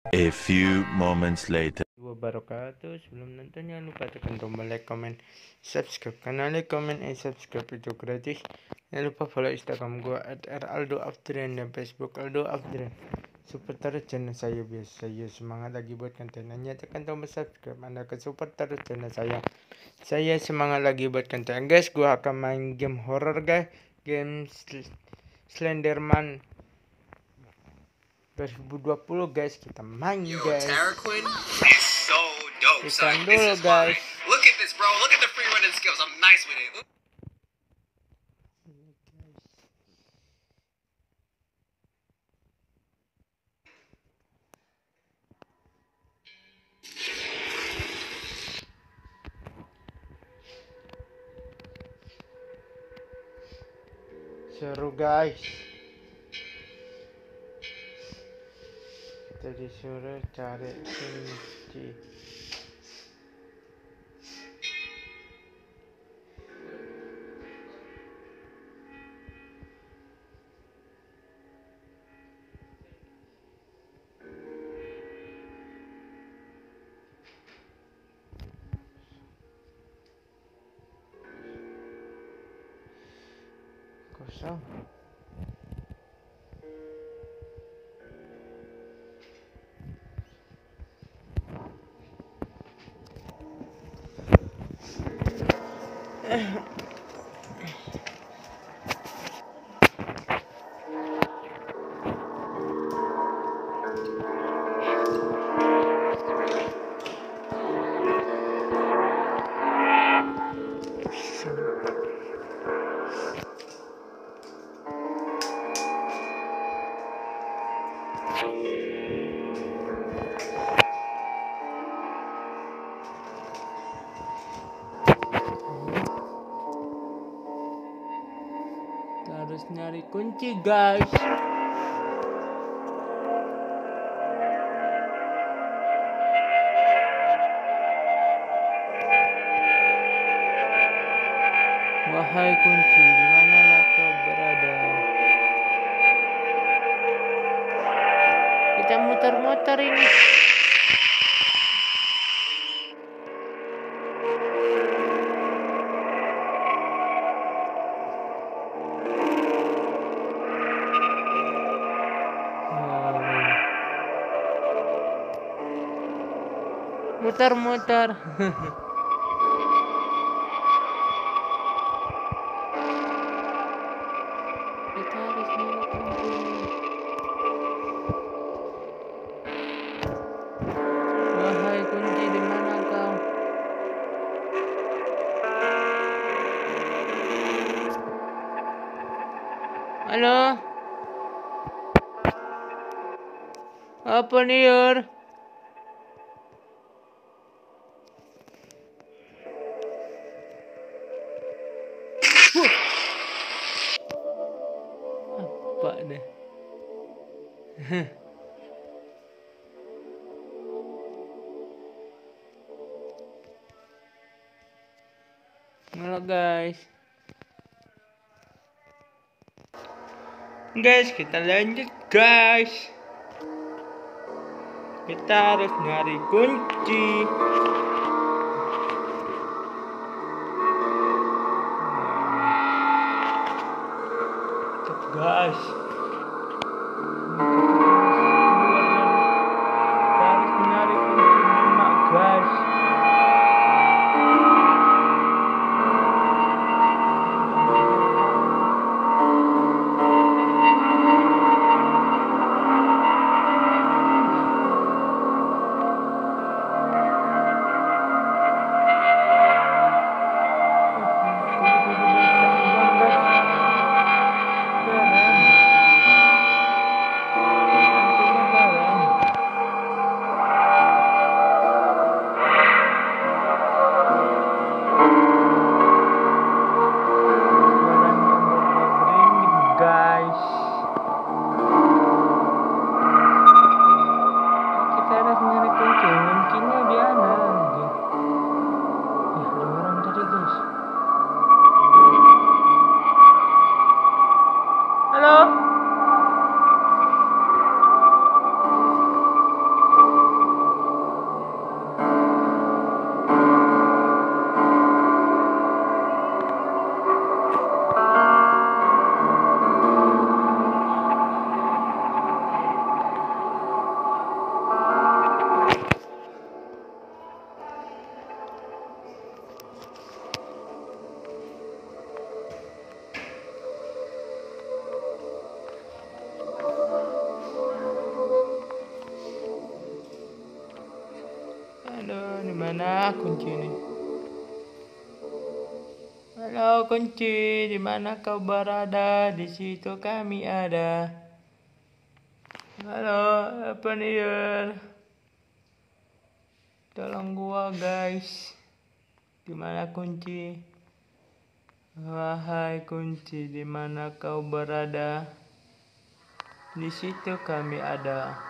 A few moments later. Wabarakatuh. Sebelum nonton jangan lupa tekan tombol like, comment, subscribe. Karena like, comment, subscribe itu gratis. Jangan lupa follow Instagram gua @raldoafdren dan Facebook Aldo Afdren. Support terus channel saya biar saya semangat lagi buat kontennya. Tekan tombol subscribe. Anda akan support terus channel saya. Saya semangat lagi buat konten. Guys, gua akan main game horror guys. Game Slender Man 2020 guys, kita main guys. Terra Quinn is so dope. Ikan Son, dulu this is guys. mine. Look at this, bro. Look at the free running skills. I'm nice with it. Seru guys. Kita disuruh cari kunci. Kosong. Kita harus nyari kunci guys. Wahai kunci, dimanalah kau berada? Kita muter-muter ini. Muter-muter. Kita harus nyari kunci. Wahai kunci, di mana kau? Halo? Apa nih, Yor? Apa deh? Halo guys. Guys, kita lanjut guys. Kita harus nyari kunci. Tuh guys. Kita harus nyari kunci 5 guys. Halo, di mana kunci ini? Halo kunci, di mana kau berada? Di situ kami ada. Halo, apa nih ya? Tolong gua guys. Di mana kunci? Wahai kunci, di mana kau berada? Di situ kami ada.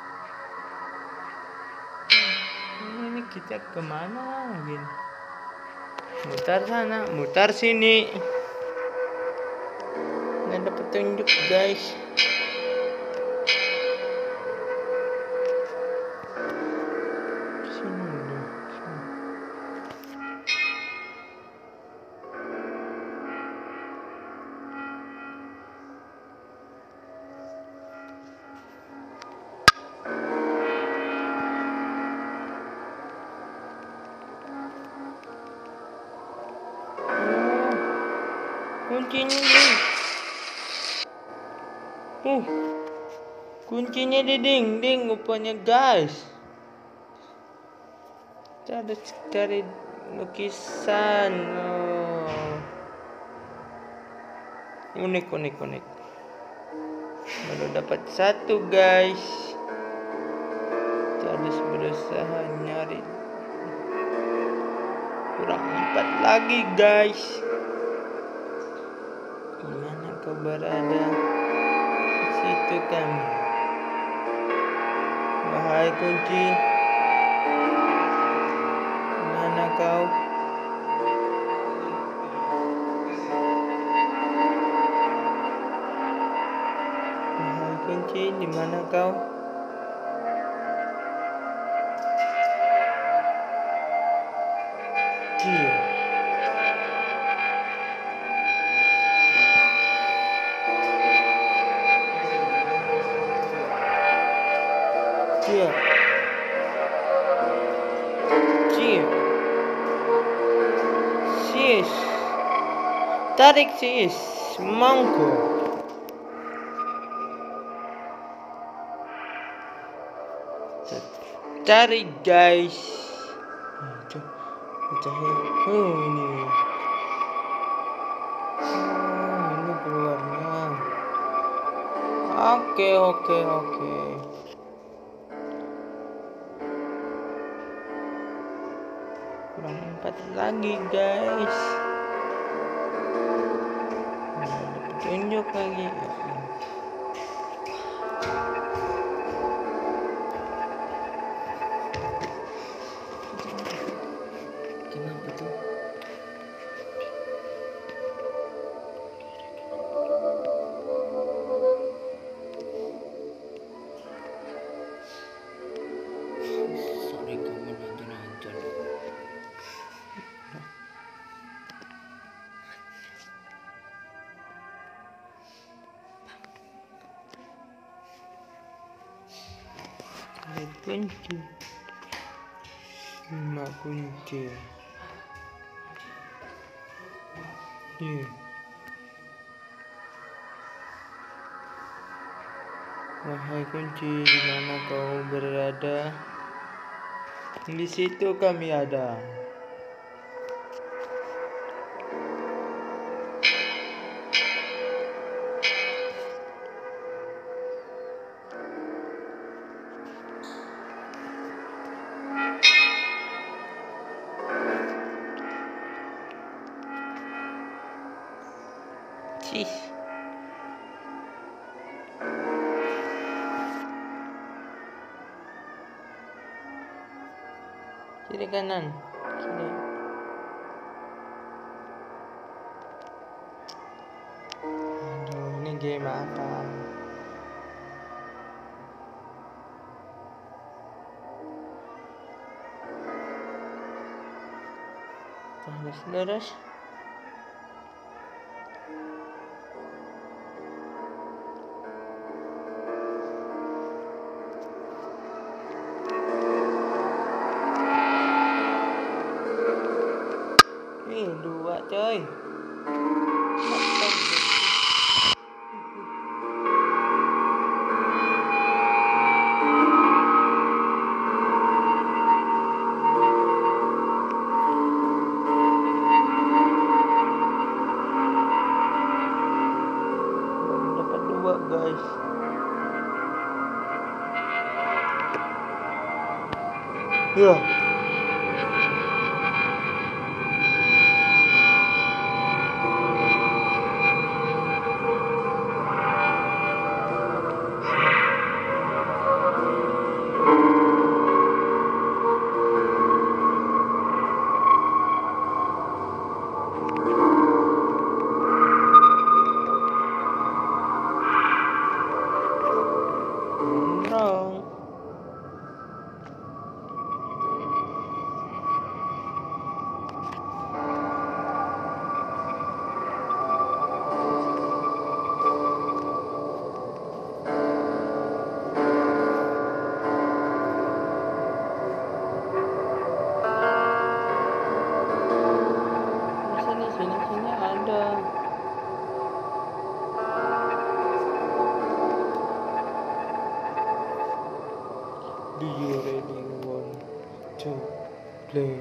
Ini kita kemana lagi? Mutar sana, mutar sini. Nggak ada petunjuk guys. Sini dulu. Kuncinya nih. Kuncinya di dinding rupanya guys. Kita harus cari lukisan. Oh. Unik. Baru dapat satu guys. Kita harus berusaha nyari. Kurang 4 lagi guys. Dimana kau berada? Di situ kami. Wahai kunci, dimana kau? Wahai kunci, dimana kau? Iya. Sis. Tarik sis. Mangko. Cari guys. Ini. Ini keluarnya. Oke. Kurang 4 lagi guys. Ada petunjuk lagi. Kenapa tuh? Sorry kamu nonton. Kunci. 5 kunci. Wahai kunci, di mana kau berada? Di situ kami ada. Cis. Kiri kanan. Kiri. Aduh, ini game apa? Lurus. Nih, 2 coy. Ya. Nong. Sini ada. Do you really want to play?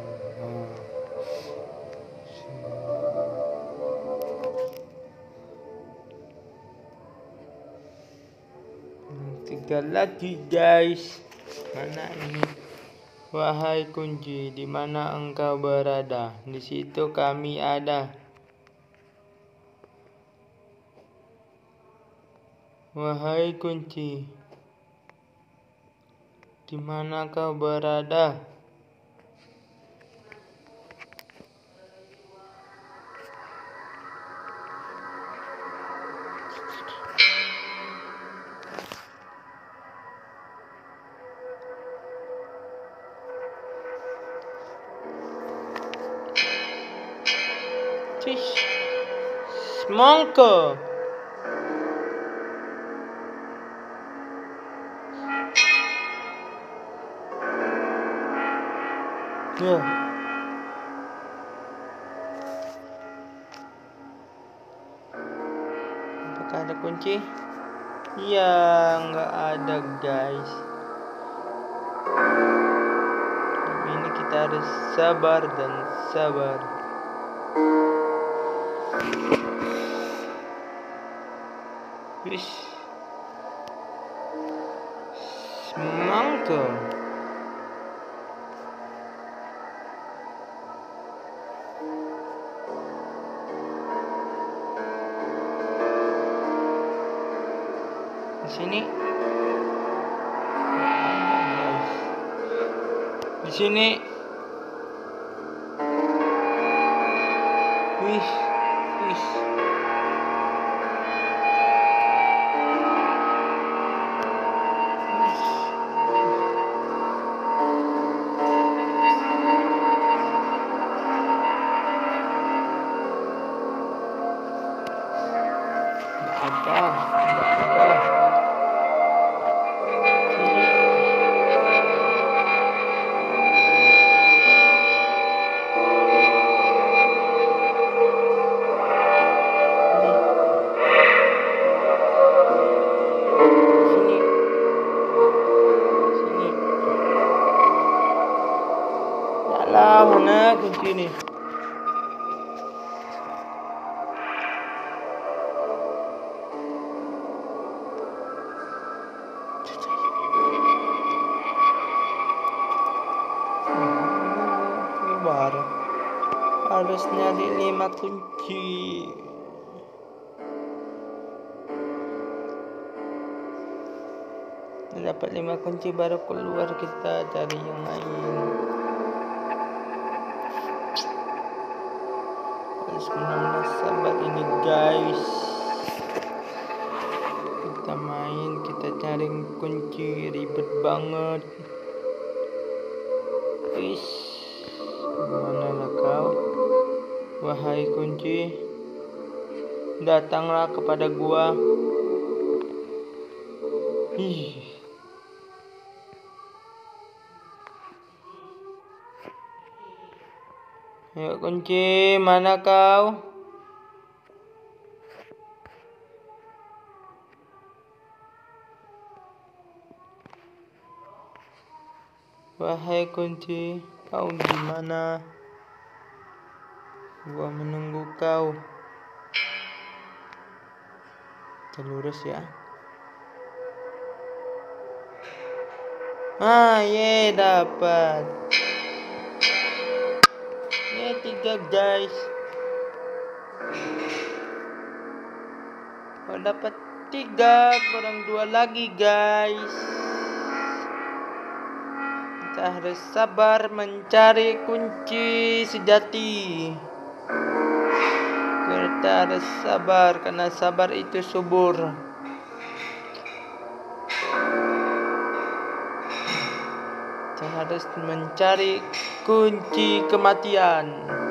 Tiga lagi guys. Mana ini? Wahai kunci, di mana engkau berada? Di situ kami ada. Wahai kunci, di mana kau berada? Cis, semangka. Ya. Apakah ada kunci? Ya, nggak ada guys. Tapi ini kita harus sabar dan sabar. Wis. Semangka. Di sini. Di sini. Wih. Mana kunci ini? Keluar. Harus nyari 5 kunci. Dapat 5 kunci baru keluar, kita cari yang lain. Harus benar-benar sabar ini guys. Kita main, kita cari kunci, ribet banget. Wis, manalah kau? Wahai kunci, datanglah kepada gua. Ih. Ayo kunci, mana kau? Wahai kunci, kau di mana? Gua menunggu kau. Kita lurus ya. Ye, dapat. Ye, 3 guys. Oh, dapat 3, kurang 2 lagi guys. Kita harus sabar mencari kunci sejati. Kita harus sabar karena sabar itu subur. Kita harus mencari kunci kematian.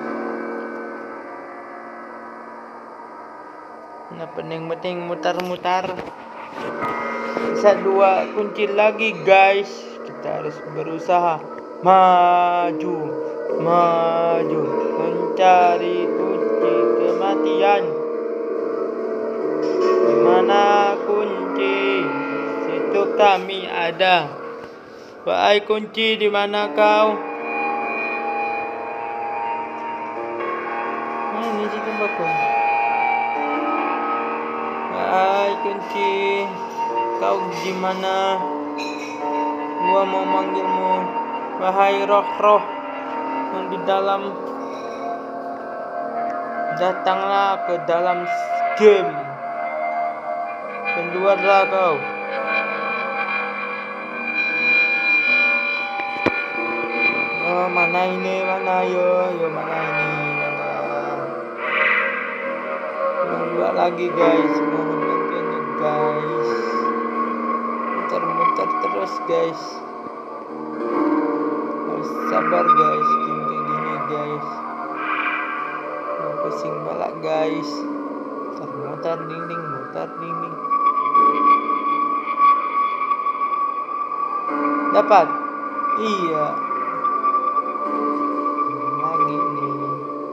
Nah, penting mutar-mutar. Bisa 2 kunci lagi guys. Kita harus berusaha maju mencari kunci kematian. Dimana kunci? Situ kami ada. Wahai kunci, di mana kau? Ini situ bakul. Wahai kunci, kau di mana? Gua mau manggilmu. Wahai roh-roh yang di dalam, datanglah ke dalam game. Keluarlah kau. Oh, mana ini? Mana yo mana ini? Mana? 2 lagi guys. Mohon bantuannya guys. Muter-muter terus guys. Harus sabar guys. Kayak gini guys. Pusing balak guys. Muter dinding. Dapat. Iya. Lagi nih.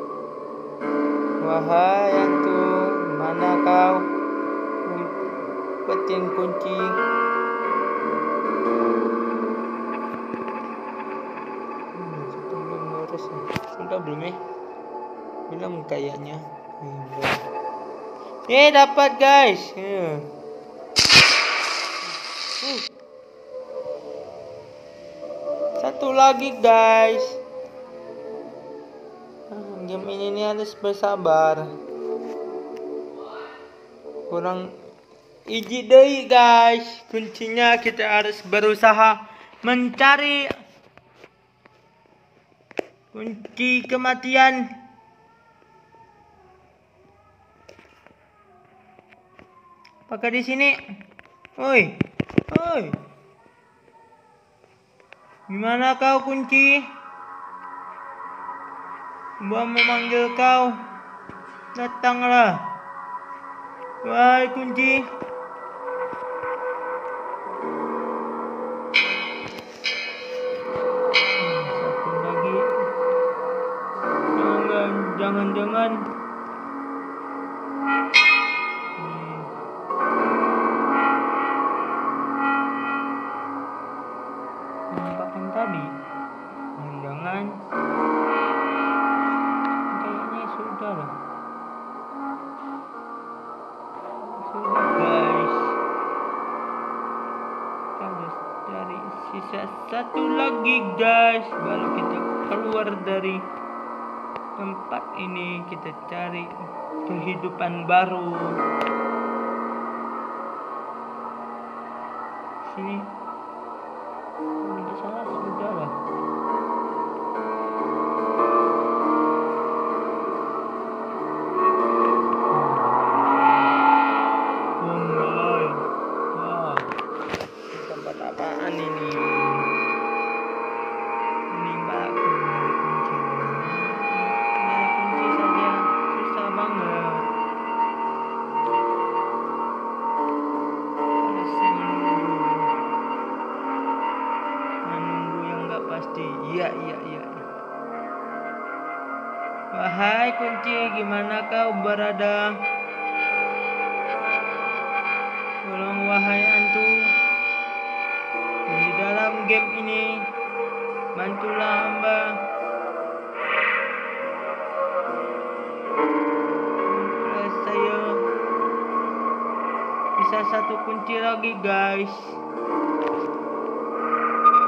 Wahai hantu, mana kau? Umpetin kunci. Belum lurus. Sudah belum ya? Belum kayaknya. Dapat guys. Satu lagi guys. Game ini harus bersabar. Kurang iji deh guys. Kuncinya kita harus berusaha mencari kunci kematian. Apakah di sini? Oi. Gimana kau kunci? Gua memanggil kau. Datanglah. Wahai kunci. Satu lagi. Jangan. Nampakkan tadi. Jangan. Kayaknya sudah lah. Sudah guys. Kita harus cari sisa 1 lagi guys. Baru kita keluar dari tempat ini. Kita cari kehidupan baru. Sini. Tidak salah, sudah lah. Tempat apaan ini? Ini bagus kunci. Nyari kunci saja susah banget. Harus menunggu yang nggak pasti. Iya. Wahai kunci, gimana kau berada? Tolong wahai hantu, di dalam game ini, bantulah hamba. Bantulah saya. Bisa 1 kunci lagi guys.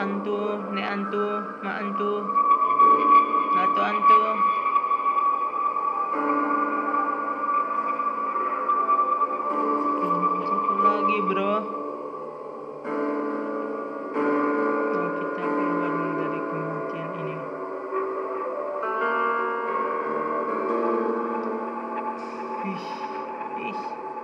antu, ne antu, ma antu, atau antu. Satu lagi bro. Nah, kita keluar dari kematian ini. Ish, ish.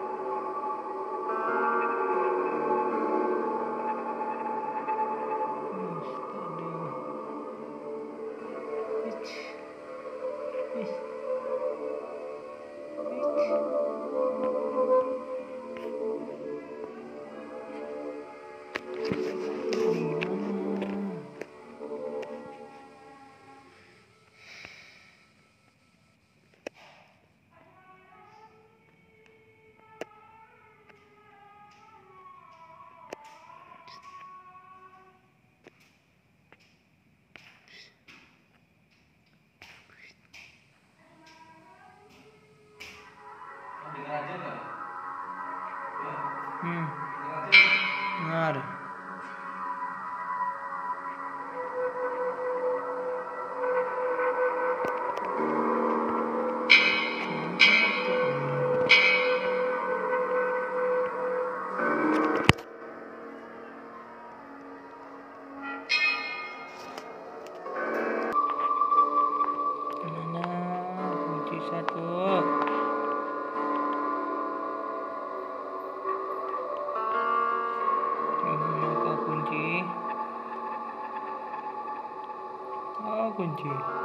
Dengar. Mana kunci satu? Mana kau kunci? Oh kunci.